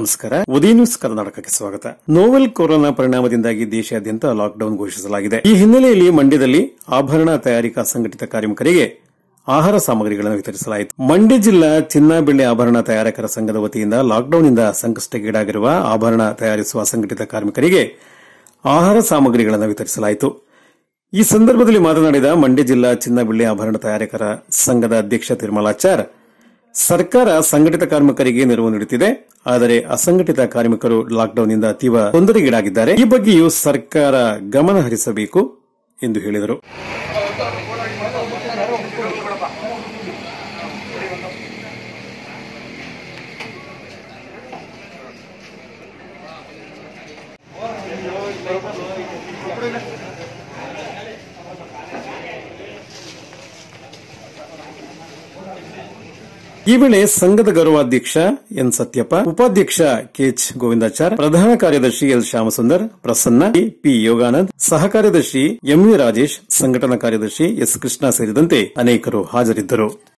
ನಮಸ್ಕಾರ. ಉದಯ ನ್ಯೂಸ್ ಕರ್ನಾಟಕಕ್ಕೆ ಸ್ವಾಗತ. ನೋವೆಲ್ ಕೊರೋನಾ ಪರಿಣಾಮದಿಂದಾಗಿ ದೇಶಾದ್ಯಂತ ಲಾಕ್ಡೌನ್ ಘೋಷಿಸಲಾಗಿದೆ. ಈ ಹಿನ್ನೆಲೆಯಲ್ಲಿ ಮಂಡ್ಯದಲ್ಲಿ ಆಭರಣ ತಯಾರಿಕಾ ಸಂಘಟಿತ ಕಾರ್ಮಿಕರಿಗೆ ಆಹಾರ ಸಾಮಗ್ರಿಗಳನ್ನು ವಿತರಿಸಲಾಯಿತು. ಮಂಡ್ಯ ಜಿಲ್ಲಾ ಚಿನ್ನ ಬೆಳ್ಳಿ ಆಭರಣ ತಯಾರಕರ ಸಂಘದ ವತಿಯಿಂದ ಲಾಕ್ಡೌನ್ನಿಂದ ಸಂಕಷ್ಟಕ್ಕೀಡಾಗಿರುವ ಆಭರಣ ತಯಾರಿಸುವ ಸಂಘಟಿತ ಕಾರ್ಮಿಕರಿಗೆ ಆಹಾರ ಸಾಮಗ್ರಿಗಳನ್ನು ವಿತರಿಸಲಾಯಿತು. ಈ ಸಂದರ್ಭದಲ್ಲಿ ಮಾತನಾಡಿದ ಮಂಡ್ಯ ಜಿಲ್ಲಾ ಚಿನ್ನ ಬೆಳ್ಳಿ ಆಭರಣ ತಯಾರಕರ ಸಂಘದ ಅಧ್ಯಕ್ಷ ತಿರುಮಲಾಚಾರ್, ಸರ್ಕಾರ ಸಂಘಟಿತ ಕಾರ್ಮಿಕರಿಗೆ ನೆರವು ನೀಡುತ್ತಿದೆ, ಆದರೆ ಅಸಂಘಟಿತ ಕಾರ್ಮಿಕರು ಲಾಕ್ಡೌನ್ನಿಂದ ತೀವ್ರ ತೊಂದರೆಗೀಡಾಗಿದ್ದಾರೆ. ಈ ಬಗ್ಗೆಯೂ ಸರ್ಕಾರ ಗಮನ ಹರಿಸಬೇಕು ಎಂದು ಹೇಳಿದರು. ಈ ವೇಳೆ ಸಂಘದ ಗೌರವಾಧ್ಯಕ್ಷ ಎನ್ ಸತ್ಯಪ್ಪ, ಉಪಾಧ್ಯಕ್ಷ ಕೆಎಚ್ ಗೋವಿಂದಾಚಾರ್, ಪ್ರಧಾನ ಕಾರ್ಯದರ್ಶಿ ಎಲ್ ಶ್ಯಾಮಸುಂದರ್, ಪ್ರಸನ್ನ, ಪಿ ಯೋಗಾನಂದ್, ಸಹ ಕಾರ್ಯದರ್ಶಿ ಎಂವಿ ರಾಜೇಶ್, ಸಂಘಟನಾ ಕಾರ್ಯದರ್ಶಿ ಎಸ್ ಕೃಷ್ಣ ಸೇರಿದಂತೆ ಅನೇಕರು ಹಾಜರಿದ್ದರು.